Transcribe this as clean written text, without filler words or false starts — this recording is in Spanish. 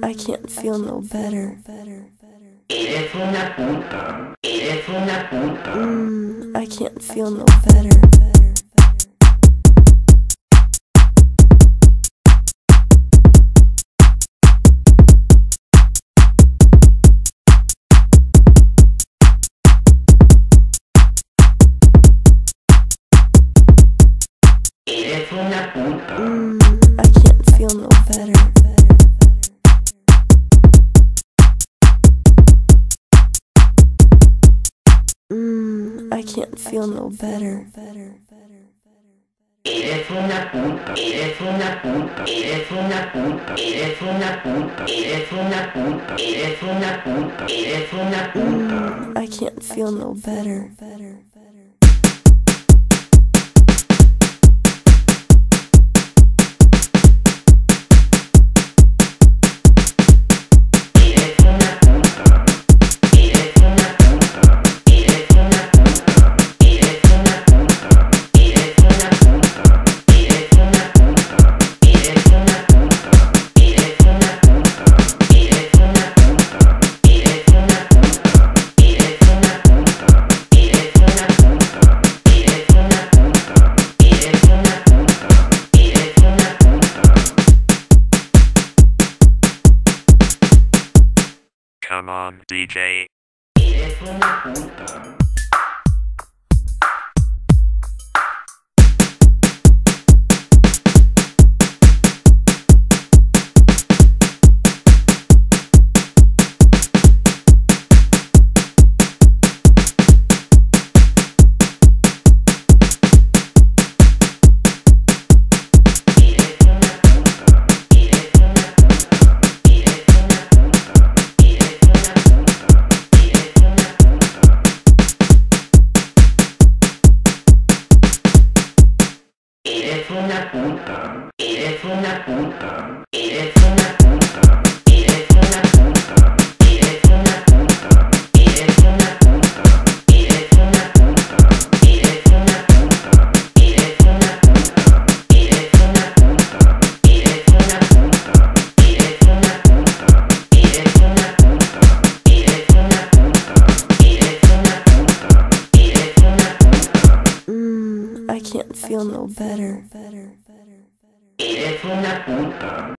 I can't feel no better. Eres una puta, eres una puta. I can't feel no better. Eres una puta. I can't feel no better. I can't feel no better. Eres una puta, eres una puta, eres una puta, eres una puta, eres una puta, eres una puta, eres una puta. I can't feel no better. Come on, DJ. Eres una puta. Eres una puta, eres una puta, eres una puta, eres una puta, eres una puta, eres una puta, eres una puta, eres una puta, eres una puta, eres una puta, eres una puta, eres una puta, eres una puta, eres una puta, eres una puta, eres una puta. I can't feel no better. Eres una puta.